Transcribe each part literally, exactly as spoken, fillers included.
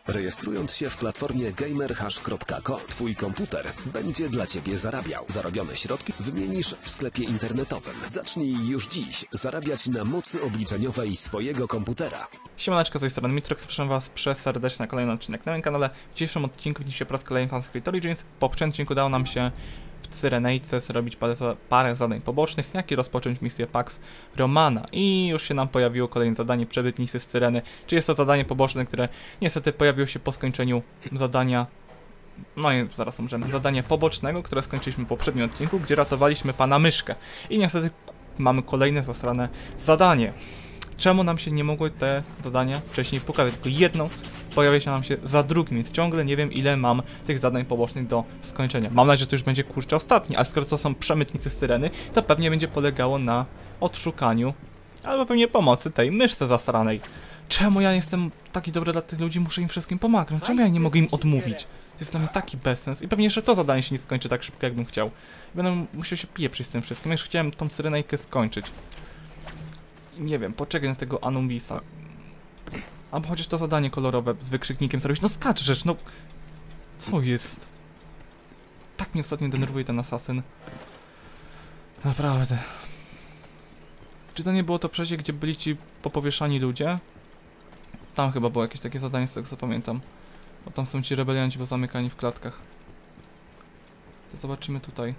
Rejestrując się w platformie gamerhash kropka com, twój komputer będzie dla ciebie zarabiał. Zarobione środki wymienisz w sklepie internetowym. Zacznij już dziś zarabiać na mocy obliczeniowej swojego komputera. Siemaneczko, z tej strony Mitrox, zapraszam was przeserdecznie na kolejny odcinek na moim kanale. W dzisiejszym odcinku widzicie po raz kolejny Fan Secret Origins. Po poprzednim odcinku udało nam się w Cyrenejce zrobić parę, parę zadań pobocznych, jak i rozpocząć misję Pax Romana. I już się nam pojawiło kolejne zadanie, przebyt misji z Cyreny. Czyli jest to zadanie poboczne, które niestety pojawiło się po skończeniu zadania. No i zaraz umrzemy. Zadania pobocznego, które skończyliśmy w poprzednim odcinku, gdzie ratowaliśmy pana Myszkę. I niestety mamy kolejne zasrane zadanie. Czemu nam się nie mogły te zadania wcześniej pokazać? Tylko jedno pojawia się nam się za drugim, więc ciągle nie wiem, ile mam tych zadań pobocznych do skończenia. Mam nadzieję, że to już będzie kurczę ostatni, ale skoro to są przemytnicy z Cyreny, to pewnie będzie polegało na odszukaniu albo pewnie pomocy tej myszce zasranej. Czemu ja jestem taki dobry dla tych ludzi, muszę im wszystkim pomagać? Czemu ja nie mogę im odmówić? To jest dla mnie taki bezsens i pewnie jeszcze to zadanie się nie skończy tak szybko, jakbym chciał. Będę musiał się pieprzyć z tym wszystkim, już chciałem tą Cyrenejkę skończyć. Nie wiem, poczekaj na tego Anumbisa. Albo chociaż to zadanie kolorowe z wykrzyknikiem zrobić. No skacz rzecz, no. Co jest? Tak mnie ostatnio denerwuje ten asasyn. Naprawdę. Czy to nie było to przejście, gdzie byli ci popowieszani ludzie? Tam chyba było jakieś takie zadanie, z tego co pamiętam. Bo tam są ci rebelianci pozamykani w klatkach. To zobaczymy tutaj.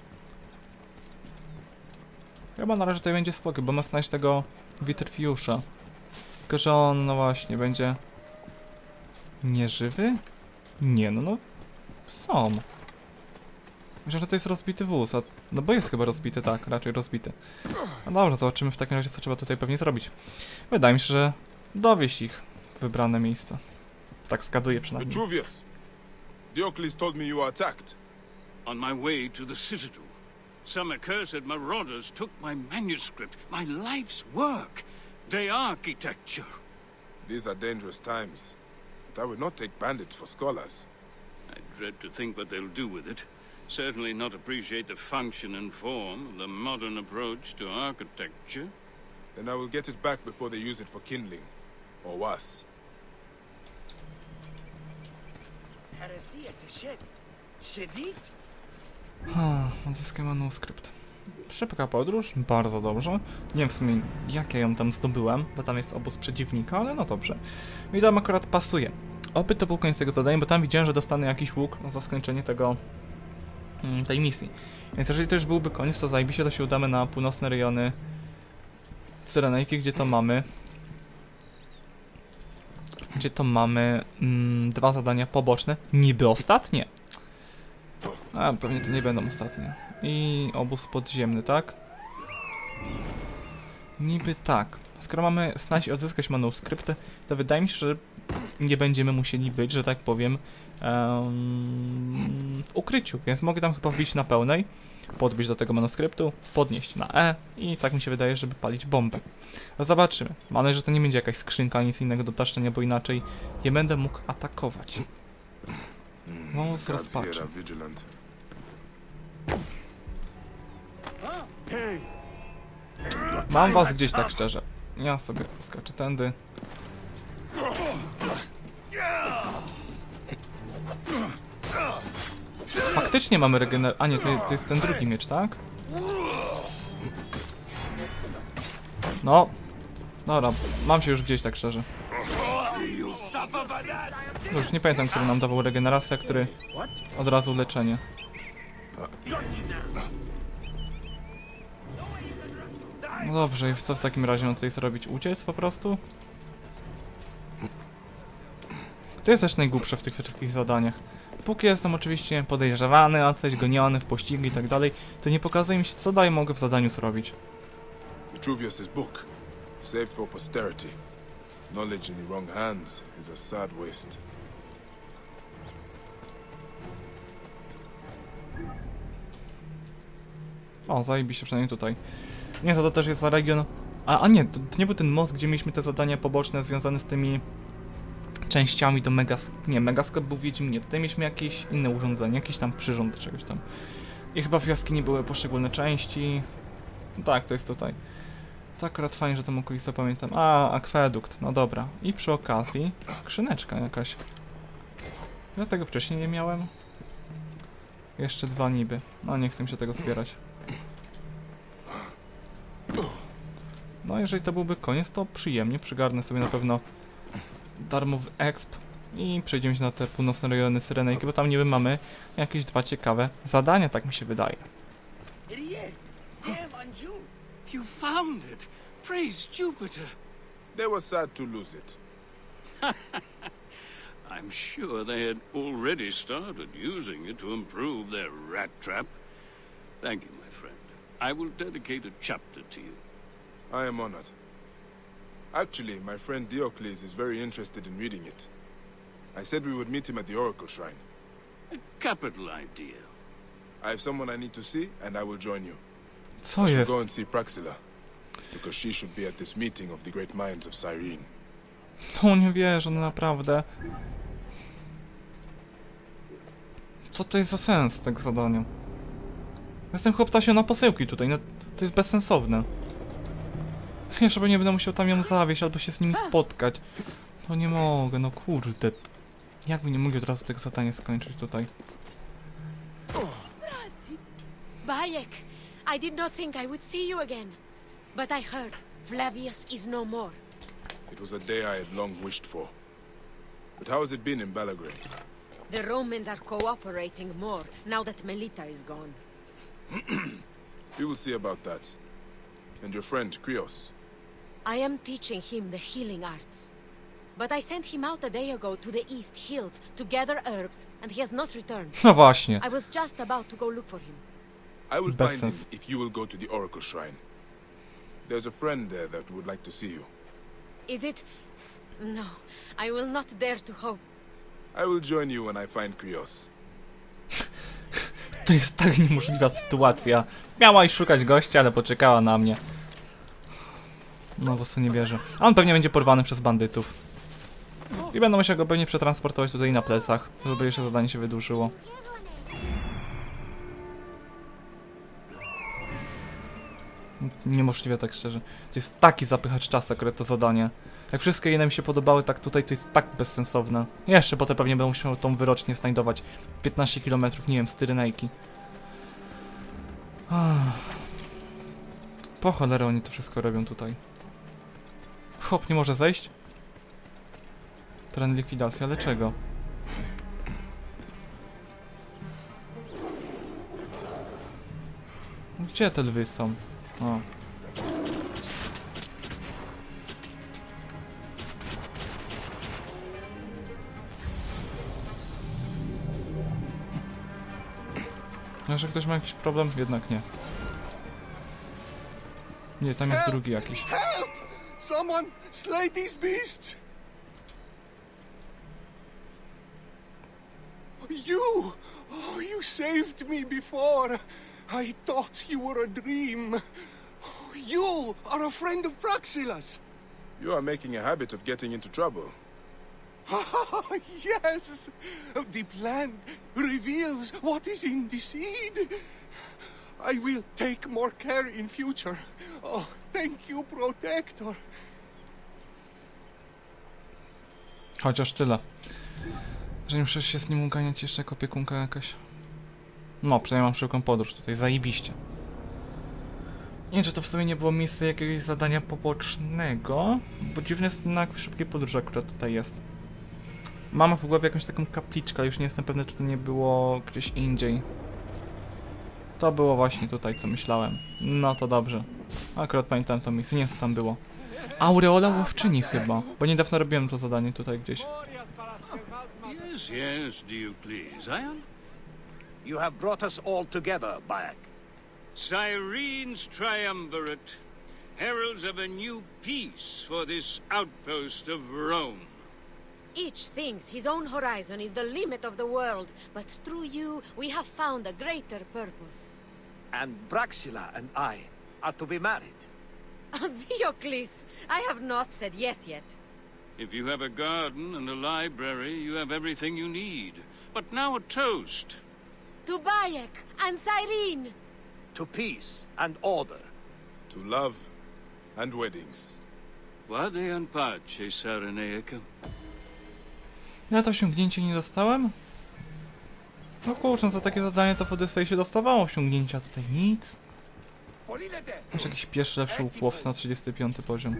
Chyba na razie tutaj będzie spokój, bo ma znaleźć tego Witrfiusza. Tylko, że on, no właśnie, będzie... nieżywy? Nie, no no... są. Myślę, że to jest rozbity wóz, a... no bo jest chyba rozbity, tak, raczej rozbity. No dobrze, zobaczymy w takim razie, co trzeba tutaj pewnie zrobić. Wydaje mi się, że dowieść ich w wybrane miejsce. Tak zgaduję przynajmniej. Vitruvius, Diocles told me you were attacked. On my way to the citadel, some accursed marauders took my manuscript, my life's work, the architecture. These are dangerous times, but I would not take bandits for scholars. I dread to think what they'll do with it. Certainly not appreciate the function and form of the modern approach to architecture. Then I will get it back before they use it for kindling, or worse. Ha, odzyskaj manuskrypt. Szybka podróż, bardzo dobrze. Nie wiem w sumie jak ja ją tam zdobyłem, bo tam jest obóz przeciwnika, ale no dobrze. Mi tam akurat pasuje. Oby to był koniec tego zadania, bo tam widziałem, że dostanę jakiś łuk za skończenie tego mm, tej misji. Więc jeżeli to już byłby koniec, to zajebiście, to się udamy na północne rejony Cyrenejki, gdzie to mamy gdzie to mamy mm, dwa zadania poboczne, niby ostatnie. A, pewnie to nie będą ostatnie. I obóz podziemny, tak? Niby tak. Skoro mamy znaleźć i odzyskać manuskrypty, to wydaje mi się, że nie będziemy musieli być, że tak powiem, um, w ukryciu. Więc mogę tam chyba wbić na pełnej, podbić do tego manuskryptu, podnieść na E i tak mi się wydaje, żeby palić bombę. Zobaczymy. Mam nadzieję, że to nie będzie jakaś skrzynka, nic innego do taszczenia, bo inaczej nie będę mógł atakować. Wąs rozpaczy. Mam was gdzieś tak szczerze. Ja sobie poskaczę tędy. Faktycznie mamy regener... A nie, to, to jest ten drugi miecz, tak? No. Dobra, mam się już gdzieś tak szczerze. No już nie pamiętam, który nam dawał regenerację, a który od razu leczenie. No dobrze, i co w takim razie mam tutaj zrobić? Uciec po prostu? To jest też najgłupsze w tych wszystkich zadaniach. Póki jestem oczywiście podejrzewany, a coś goniony w pościgi i tak dalej, to nie pokazuje mi się, co dalej mogę w zadaniu zrobić. Vitruvius' book, saved for posterity. Knowledge in the wrong hands is a sad waste. O, zajebiście przynajmniej tutaj. Nie, to, to też jest za region... A, a nie, to, to nie był ten most, gdzie mieliśmy te zadania poboczne związane z tymi częściami do megas... Nie, megaskop był w Wiedźminie. Tutaj mieliśmy jakieś inne urządzenie, jakiś tam przyrząd czegoś tam. I chyba w jaskini były poszczególne części. No tak, to jest tutaj. To akurat fajnie, że tą okolicę pamiętam. A, akwedukt, no dobra. I przy okazji skrzyneczka jakaś. Ja tego wcześniej nie miałem. Jeszcze dwa niby. No nie chcę mi się tego zbierać. No jeżeli to byłby koniec, to przyjemnie. Przygarnę sobie na pewno darmowy exp. I przejdziemy się na te północne rejony Syrenejki, bo tam niby mamy jakieś dwa ciekawe zadania, tak mi się wydaje. You found it! Praise Jupiter! They were sad to lose it. I'm sure they had already started using it to improve their rat trap. Thank you, my friend. I will dedicate a chapter to you. I am honored. Actually, my friend Diocles is very interested in reading it. I said we would meet him at the Oracle Shrine. A capital idea. I have someone I need to see, and I will join you. Co I should jest? go and see Praxilla, because she should be at this meeting of the great minds of Cyrene. No nie wierzę, no naprawdę. Co to jest za sens tego zadania? Jestem chłoptasio na posyłki tutaj, no to jest bezsensowne. Jeszcze nie będę musiał tam ją zawieźć albo się z nimi spotkać. To nie mogę, no kurde. Jakby nie mogli od razu tego zadania skończyć tutaj. Bayek, I did not think I would see you again. But I heard Flavius is no more. It was a day I had long wished for. But how has it been in Belgrade? The Romans are cooperating more now that Melita is gone. We will see about that. And your friend, Krios. I am teaching him the healing arts. But I sent him out a day ago to the east hills to gather herbs, and he has not returned. No właśnie. I was just about to go look for him. I will Best find sense. him if you will go to the Oracle Shrine. There's a friend there that would like to see you. Is it... No, I will not dare to hope. I will join you when I find Krios. To jest tak niemożliwa sytuacja. Miała iść szukać gościa, ale poczekała na mnie. No po prostu nie wierzę. A on pewnie będzie porwany przez bandytów. I będą musiał go pewnie przetransportować tutaj na plecach, żeby jeszcze zadanie się wydłużyło. Niemożliwe, tak szczerze. To jest taki zapychacz czasu akurat to zadanie. Jak wszystkie inne mi się podobały, tak tutaj to jest tak bezsensowne. Jeszcze potem pewnie będę musiał tą wyrocznie znajdować. piętnaście kilometrów, nie wiem, z Tyrenejki. Po cholerę oni to wszystko robią tutaj. Hop, nie może zejść? Teren likwidacji, ale czego? Gdzie te lwy są? O. Że ktoś ma jakiś problem? Jednak nie. Nie, tam jest drugi jakiś. Help! Someone slay these beasts! You! Oh, you saved me before. I thought you were a dream. You are a friend of Praxilas. You are making a habit of getting into trouble. Yes! The plant reveals what is in the seed. I will take more care in future. Oh, thank you, Protector. Chociaż tyle. Że nie muszę się z nim uganiać jeszcze jako opiekunka jakaś. No, przynajmniej mam szybką podróż tutaj, zajebiście. Nie wiem, czy to w sumie nie było miejsce jakiegoś zadania pobocznego, bo dziwny jest na szybkiej podróży akurat tutaj jest. Mam w głowie jakąś taką kapliczkę, ale już nie jestem pewny, czy to nie było gdzieś indziej. To było właśnie tutaj, co myślałem. No to dobrze. Akurat pamiętam to miejsce, nie wiem, co tam było. Aureola łowczyni chyba, bo niedawno robiłem to zadanie tutaj gdzieś. Yes, yes, Diocles. Zion? You have brought us all together, Bayek. Cyrene's triumvirate, heralds of a new peace for this outpost of Rome. Each thinks his own horizon is the limit of the world, but through you we have found a greater purpose. And Praxilla and I are to be married. Diocles, I have not said yes yet. If you have a garden and a library, you have everything you need. But now a toast. To Bayek and Cyrene! To peace and order. To love And weddings. Vade in pace, Cyrenaica. Ja to osiągnięcie nie dostałem? No kurczę, za takie zadanie to w Odyssey się dostawało osiągnięcia, a tutaj nic. Masz jakiś pierwszy lepszy łupłowca na trzydziesty piąty poziom.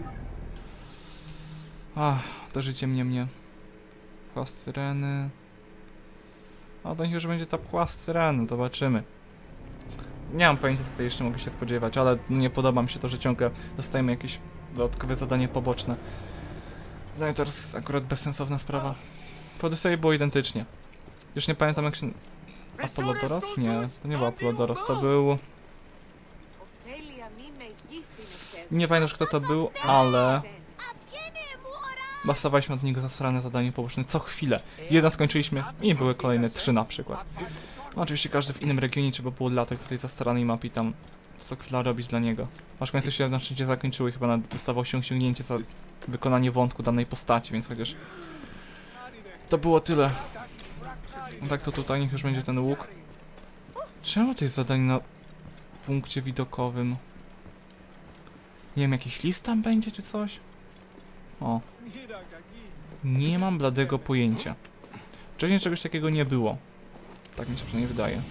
Ach, to życie mnie mnie. Płas Cyreny. A to niech już będzie ta płas Cyreny, zobaczymy. Nie mam pojęcia, co tutaj jeszcze mogę się spodziewać, ale nie podoba mi się to, że ciągle dostajemy jakieś dodatkowe zadanie poboczne. No i to jest akurat bezsensowna sprawa. W Odyssey było identycznie. Już nie pamiętam jak się... Apollodoros? Nie, to nie był Apollodoros, to był... Nie pamiętam już kto to był, ale... Dostawaliśmy od niego zasrane zadanie poboczne co chwilę. Jedno skończyliśmy i były kolejne trzy na przykład. No, oczywiście każdy w innym regionie trzeba było latać po tej zastaranej mapie i tam co chwila robić dla niego. Aż w końcu się na szczęście zakończyły i chyba nawet dostawał się osiągnięcie za wykonanie wątku danej postaci, więc chociaż... To było tyle. No tak to tutaj niech już będzie ten łuk. Czemu to jest zadanie na punkcie widokowym? Nie wiem, jakiś list tam będzie czy coś? O. Nie mam bladego pojęcia. Wcześniej czegoś takiego nie było. Tak mi się przynajmniej wydaje.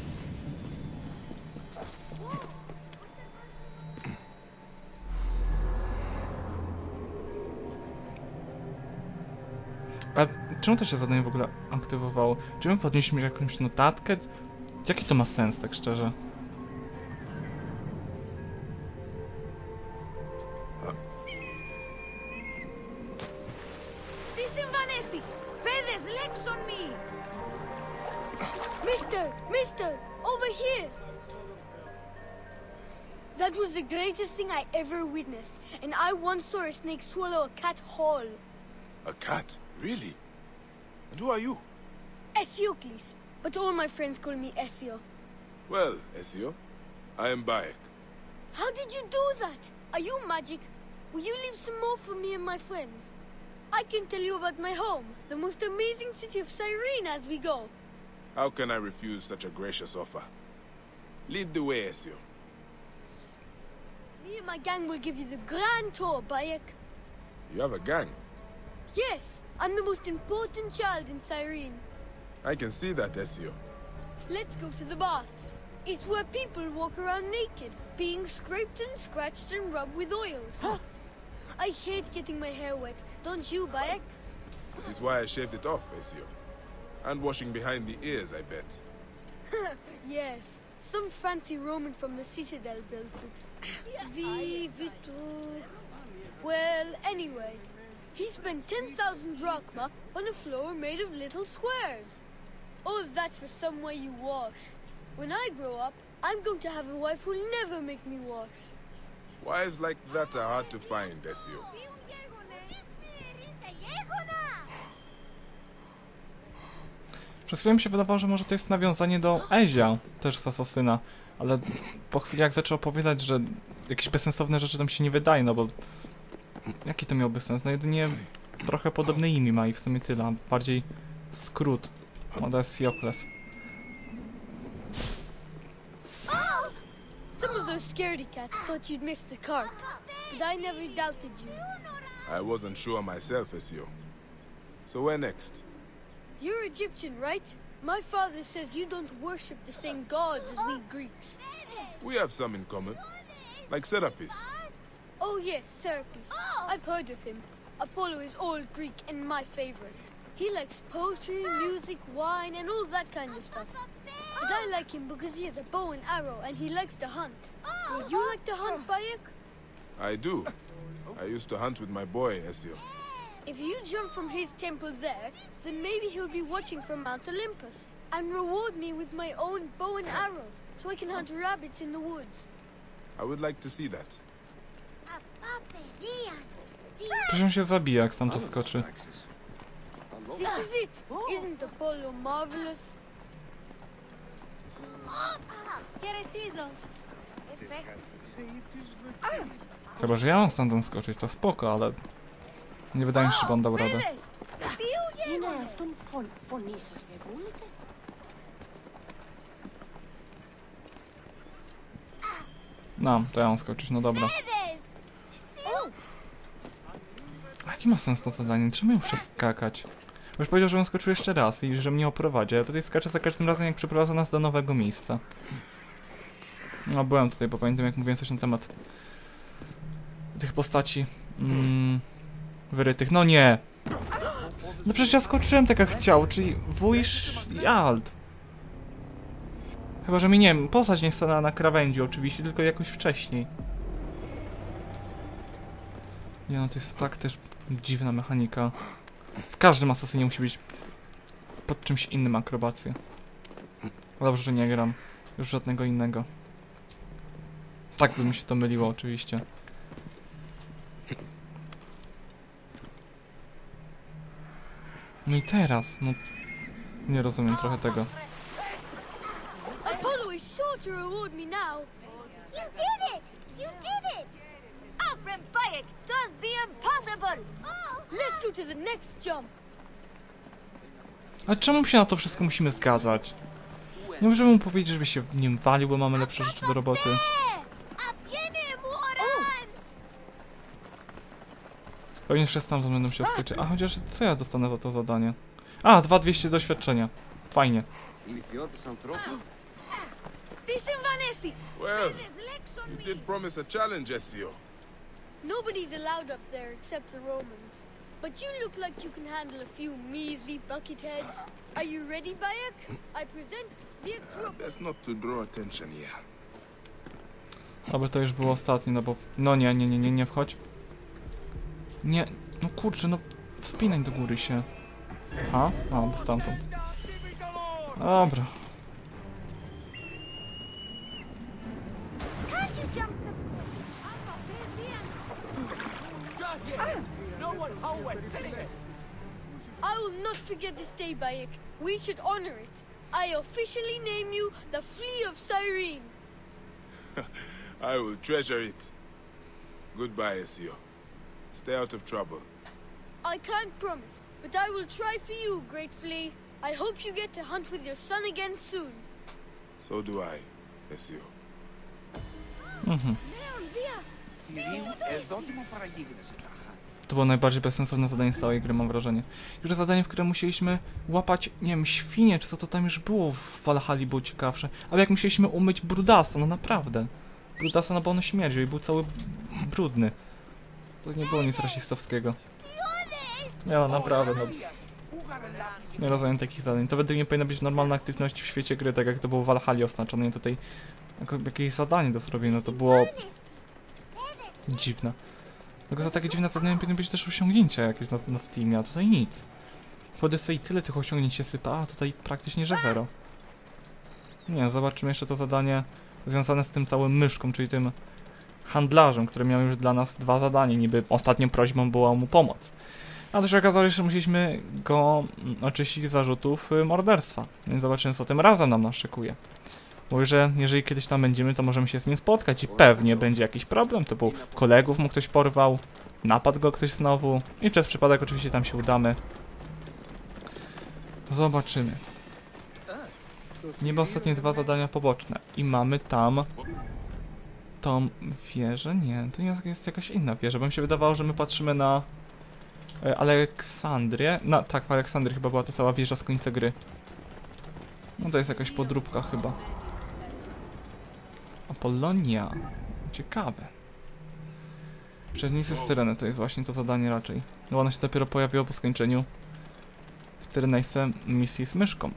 A czemu to się zadanie w ogóle aktywowało? Czy my podnieśliśmy jakąś notatkę? Jaki to ma sens, tak szczerze? Mister! Mister! Over here! That was the greatest thing I ever witnessed, and I once saw a snake swallow a cat whole. A cat? Really? And who are you? Esiocles, but all my friends call me Esio. Well, Ezio, I am Bayek. How did you do that? Are you magic? Will you leave some more for me and my friends? I can tell you about my home, the most amazing city of Cyrene as we go. How can I refuse such a gracious offer? Lead the way, Ezio. Me and my gang will give you the grand tour, Bayek. You have a gang. Yes, I'm the most important child in Cyrene. I can see that, Ezio. Let's go to the baths. It's where people walk around naked, being scraped and scratched and rubbed with oils. I hate getting my hair wet, don't you, Bayek? That is why I shaved it off, Ezio. And washing behind the ears, I bet. Yes, some fancy Roman from the Citadel built it. Vi Vitu... Well, anyway, he spent ten thousand drachma on a floor made of little squares. All that for some way you wash. When I grow up, I'm going to have a wife who'll never make me wash. Wives like that are hard to find, Ezio. Przez chwilę mi się wydawało, że może to jest nawiązanie do Ezia, też z Asasyna, ale po chwili jak zaczął opowiadać, że jakieś bezsensowne rzeczy tam się nie wydaje, no bo jaki to miałby sens? No jedynie trochę podobne imię ma i w sumie tyle, a bardziej skrót. No to jest Siokles. Some of those scaredy cats thought you'd missed the cart, but I never doubted you. I wasn't sure myself, Ezio. So where next? You're Egyptian, right? My father says you don't worship the same gods as we Greeks. We have some in common. Like Serapis. Oh yes, Serapis. I've heard of him. Apollo is old Greek and my favorite. He likes poetry, music, wine, and all that kind of stuff. But I like him because he has a bow and arrow and he likes to hunt. Would you like to hunt, Bayek? I do. I used to hunt with my boy, Ezio. If you jump from his temple there, then maybe he'll be watching from Mount Olympus and reward me with my own bow and arrow so I can hunt rabbits in the woods. I would like to see that. Przecież on się zabija, jak tam to skoczy. This is it. Isn't Apollo marvelous? Chyba, że ja mam stamtąd skoczyć, to spoko, ale nie wydaje mi się, że on dał radę. No, to ja mam skoczyć, no dobra. Jaki ma sens to zadanie? Czemu muszę skakać? Bo już powiedział, że on skoczył jeszcze raz i że mnie oprowadzi, a tutaj skaczę za każdym razem, jak przyprowadza nas do nowego miejsca. No, byłem tutaj, bo pamiętam, jak mówiłem coś na temat tych postaci mm, wyrytych. No nie! No przecież ja skoczyłem tak jak chciał, czyli Wuisz i Alt. Chyba, że mi, nie wiem, postać nie stanęła na krawędzi oczywiście, tylko jakoś wcześniej. Nie no, to jest tak też dziwna mechanika. W każdym asasynie musi być pod czymś innym akrobacja. Dobrze, że nie gram już żadnego innego. Tak by mi się to myliło oczywiście. No i teraz, no... Nie rozumiem trochę tego. Apollo is sure to reward me now. You did it! You did it! Our friend Bayek does the impossible! Let's go to the next jump. Ale czemu się na to wszystko musimy zgadzać? Nie możemy mu powiedzieć, żeby się nim walił, bo mamy lepsze rzeczy do roboty. Pewnie jeszcze stamtąd będą się skoczyć. A chociaż co ja dostanę za to zadanie? A, dwa dwieście doświadczenia. Fajnie. Well, you did promise a challenge, Ezio. Nobody's allowed up there except the Romans. But you look like you can handle a few measly bucketheads. Are you ready, Bayek? I present the Uh, best not to draw attention here. Aby to już było ostatnie, no bo... No nie, nie, nie, nie, nie wchodź. Nie, no kurczę, no... Wspinaj do góry się. A? A, bo stamtąd. Dobra. I will not forget this day, Bayek. We should honor it. I officially name you the Flea of Cyrene. I will treasure it. Goodbye, Ezio. Stay out of trouble. I can't promise, but I will try for you, Great Flea. I hope you get to hunt with your son again soon. So do I, Ezio. Mhm. To było najbardziej bezsensowne zadanie z całej gry, mam wrażenie. Już zadanie, w którym musieliśmy łapać, nie wiem, świnie, czy co to tam już było w Valhalli, było ciekawsze. Ale jak musieliśmy umyć Brudasa, no naprawdę. Brudasa, no bo on śmierdził i był cały brudny. To nie było nic rasistowskiego. Ja, naprawdę, no. Nie rozumiem takich zadań. To według mnie powinna być normalna aktywność w świecie gry, tak jak to było w Valhalli oznaczone. Nie tutaj jako jakieś zadanie do zrobienia, no to było dziwne. Tylko za takie dziwne zadania powinny być też osiągnięcia jakieś na, na Steamie, a tutaj nic. W Odyssey tyle tych osiągnięć się sypa, a tutaj praktycznie, że zero. Nie, zobaczymy jeszcze to zadanie związane z tym całym myszką, czyli tym handlarzem, który miał już dla nas dwa zadania. Niby ostatnią prośbą była mu pomoc. A to się okazało, że musieliśmy go oczyścić z zarzutów morderstwa. Więc zobaczymy, co tym razem nam naszykuje. Mówi, że jeżeli kiedyś tam będziemy, to możemy się z nim spotkać i pewnie będzie jakiś problem. To był kolegów mu ktoś porwał, napadł go ktoś znowu i przez przypadek oczywiście tam się udamy. Zobaczymy. Niby ostatnie dwa zadania poboczne i mamy tam tą wieżę? Nie, to nie jest jakaś inna wieża, bo mi się wydawało, że my patrzymy na e, Aleksandrię. No tak, w Aleksandrii chyba była to cała wieża z końca gry. No to jest jakaś podróbka chyba. Apollonia. Ciekawe. Przednicy z Cyreny to jest właśnie to zadanie raczej. No ono się dopiero pojawiło po skończeniu w Cyrenejce misji z myszką.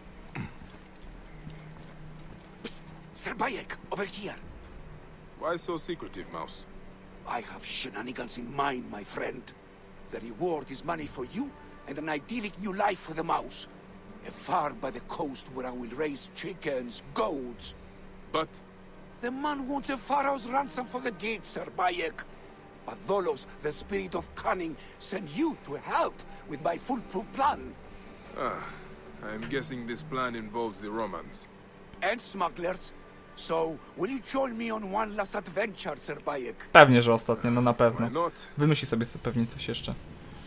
Psst, Sir Bayek, over here. Why so secretive, Mouse? I have shenanigans in mind, my friend. The reward is money for you and an idyllic new life for the mouse. A farm by the coast where I will raise chickens, goats. But... The man wants a pharaoh's ransom for the deed, Sir Bayek. But Tholos, the spirit of cunning, sent you to help with my foolproof plan. Ah, I'm guessing this plan involves the Romans. And smugglers. So, will you join me on one last adventure, Sir Bayek? Pewnie, że ostatnie, no na pewno. Why not? Wymyśli sobie pewnie coś jeszcze.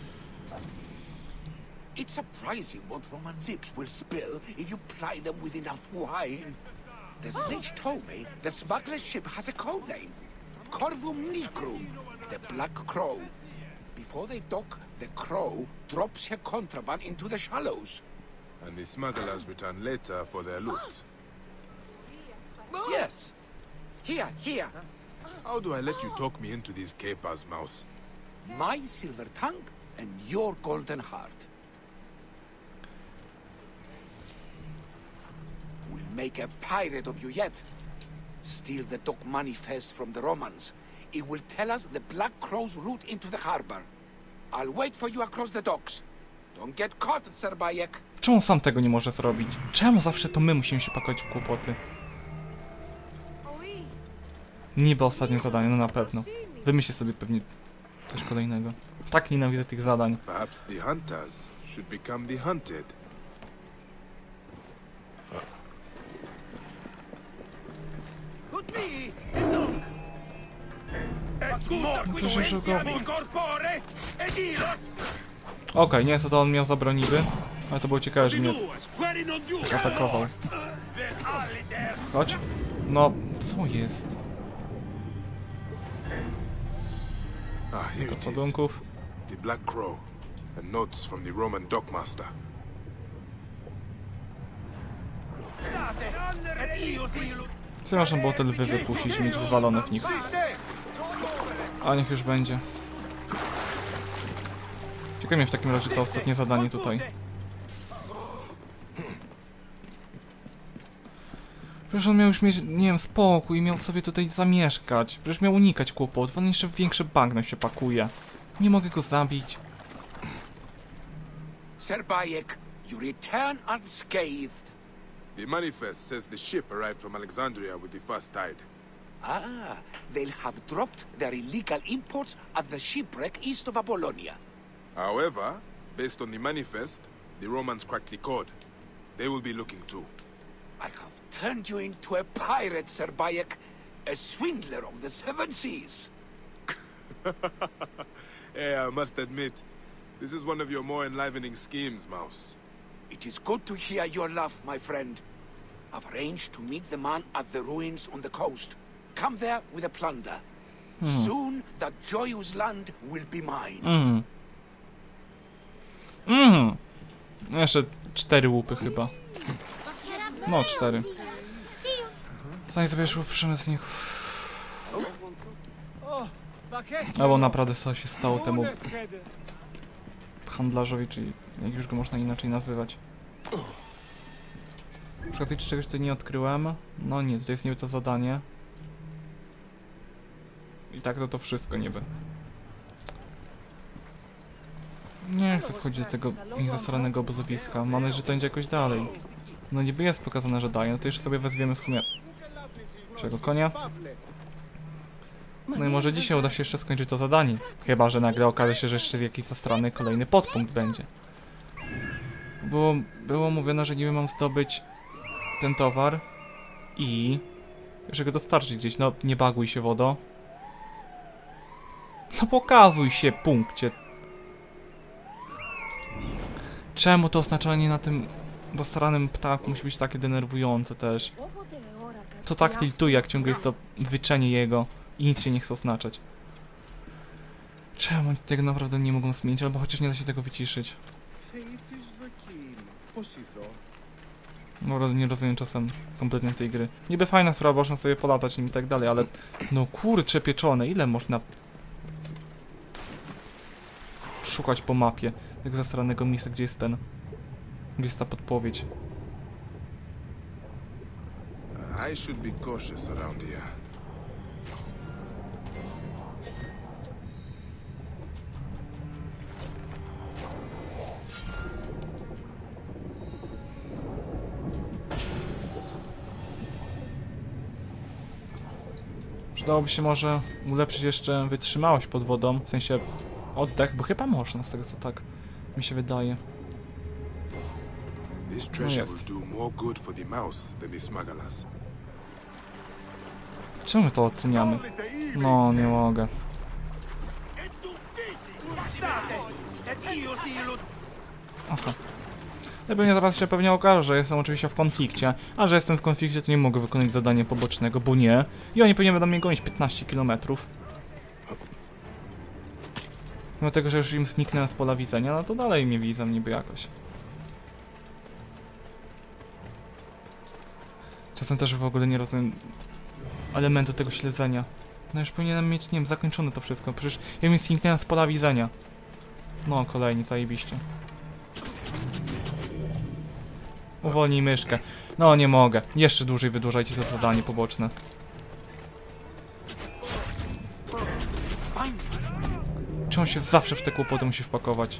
It's surprising what Roman lips will spill if you ply them with enough wine. The snitch told me the smuggler's ship has a code name. Corvum Nigrum, the Black Crow. Before Before they dock, the Crow drops her contraband into the shallows. And the smugglers return later for their loot. Yes. Here, here. How do I let you talk me into these capers, Mouse? My silver tongue and your golden heart. We'll make a pirate of you yet. Steal the dock manifest from the Romans. It will tell us the Black Crow's route into the harbor. I'll wait for you across the docks. Don't get caught, Sir Bayek. Czemu sam tego nie może zrobić? Czemu zawsze to my musimy się pakować w kłopoty? Niby ostatnie zadanie, no na pewno. Wymyślę sobie pewnie coś kolejnego. Tak nienawidzę tych zadań. Perhaps the hunters should become the hunted. Przecież go... Okej, okay, nie co to on miał za broń niby, ale to było ciekawe, że mnie atakował. Chodź. No, co jest? Ah, here Do it is. ładunków. The Black Crow and notes from the Roman dockmaster. Co można było te lwy wypuścić, mieć wywalone w nich? A niech już będzie. Ciekawe mnie w takim razie to ostatnie zadanie tutaj. Przecież on miał już mieć, nie wiem, spokój, miał sobie tutaj zamieszkać. Przecież miał unikać kłopotów, on jeszcze w większy bagno się pakuje. Nie mogę go zabić. Sir Bayek, you return unscathed. The manifest says the ship arrived from Alexandria with the first tide. Ah, they'll have dropped their illegal imports at the shipwreck east of Apollonia. However, based on the manifest, the Romans cracked the code. They will be looking too. I have turned you into a pirate, Sir Bayek, a swindler of the seven seas. Hey, I must admit, this is one of your more enlivening schemes, Mouse. It is good to hear your laugh, my friend. I've arranged to meet the man at the ruins on the coast. Come there with a plunder. Hmm. Soon that joyous land will be mine. Mhm. Mhm. Jeszcze cztery łupy chyba. No, cztery. Zanim zabierzesz łup przemysłników. Albo naprawdę co się stało temu handlarzowi, czyli jak już go można inaczej nazywać. Na przykład, czy czegoś tutaj nie odkryłem? No nie, tutaj jest niby to zadanie. I tak to to wszystko niby. Nie chcę wchodzić do tego ich zasranego obozowiska. Mam nadzieję, że to będzie jakoś dalej. No niby jest pokazane, że daje, no to jeszcze sobie wezwiemy w sumie naszego konia. No i może dzisiaj uda się jeszcze skończyć to zadanie. Chyba że nagle okaże się, że jeszcze jakiś zastrany kolejny podpunkt będzie. Bo było mówione, że niby mam zdobyć ten towar i jeszcze go dostarczyć gdzieś. No nie baguj się, wodo. No pokazuj się, punkcie. Czemu to oznaczenie na tym dostaranym ptaku musi być takie denerwujące też? To tak tiltuje, jak ciągle jest to wyczenie jego i nic się nie chce oznaczać. Czemu tego naprawdę nie mogą zmienić, albo chociaż nie da się tego wyciszyć? Naprawdę nie rozumiem czasem kompletnie tej gry. Niby fajna sprawa, można sobie polatać nim i tak dalej, ale no kurcze pieczone, ile można szukać po mapie tego zastranego miejsca, gdzie jest ten, gdzie jest ta podpowiedź. I should be cautious around here. Przydałoby się może ulepszyć jeszcze wytrzymałość pod wodą, w sensie oddech, bo chyba można, z tego co tak mi się wydaje. This treasure will do more good for the mouse than the smugglers. Czemu my to oceniamy? No, nie mogę. Aha. Ja pewnie zaraz się pewnie okaże, że jestem oczywiście w konflikcie, a że jestem w konflikcie, to nie mogę wykonać zadania pobocznego, bo nie. I oni pewnie będą mnie gonić piętnaście kilometrów. Mimo tego, że już im zniknęłem z pola widzenia, no to dalej mnie widzą niby jakoś. Czasem też w ogóle nie rozumiem elementu tego śledzenia. No już powinienem mieć, nie wiem, zakończone to wszystko. Przecież ja mi zniknąłem z pola widzenia. No, kolejni, zajebiście. Uwolnij myszkę. No, nie mogę. Jeszcze dłużej wydłużajcie to zadanie poboczne. Czy on się zawsze w te kłopoty musi wpakować?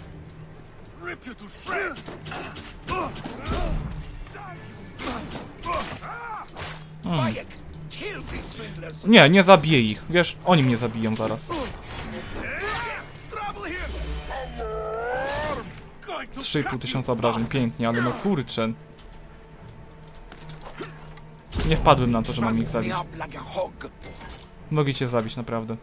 Hmm. Nie, nie zabiję ich. Wiesz, oni mnie zabiją zaraz. trzy i pół tysiąca obrażeń, pięknie, ale no kurczę. Nie wpadłem na to, że mam ich zabić. Mogli cię zabić, naprawdę.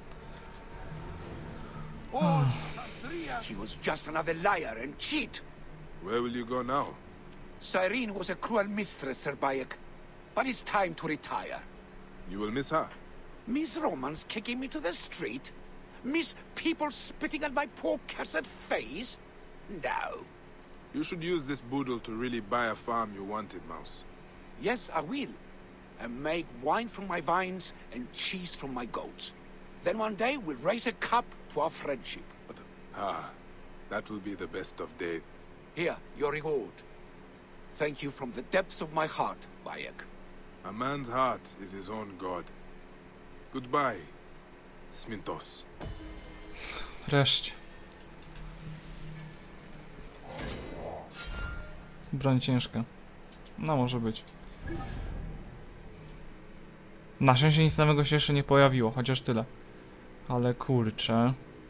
He was just another liar and cheat. Where will you go now? Cyrene was a cruel mistress, Sir Bayek. But it's time to retire. You will miss her. Miss Romans kicking me to the street? Miss people spitting at my poor cursed face? No. You should use this boodle to really buy a farm you wanted, Mouse. Yes, I will. And make wine from my vines and cheese from my goats. Then one day we'll raise a cup to our friendship. But, ah, that will be the best of days. Here, your reward. Thank you from the depths of my heart, Bayek. A man's heart is his own god. Goodbye, Smintos. Wreszcie. Broń ciężka. No, może być. Na szczęście nic nowego się jeszcze nie pojawiło, chociaż tyle. Ale kurczę.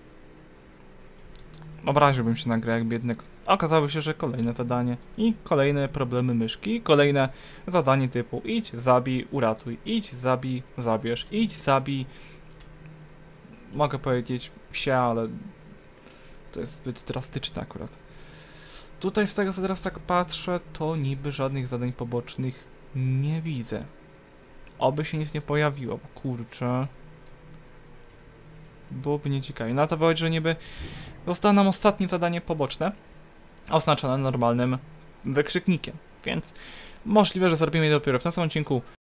Obraziłbym się na grę, jak biedny. Okazało się, że kolejne zadanie i kolejne problemy myszki, i kolejne zadanie typu idź, zabij, uratuj, idź, zabij, zabierz, idź, zabij. Mogę powiedzieć psia, ale to jest zbyt drastyczne akurat. Tutaj z tego, co teraz tak patrzę, to niby żadnych zadań pobocznych nie widzę. Oby się nic nie pojawiło, bo kurczę. Byłoby nieciekawie. No to wychodzi, że niby zostało nam ostatnie zadanie poboczne, oznaczone normalnym wykrzyknikiem, więc możliwe, że zrobimy je dopiero w następnym odcinku.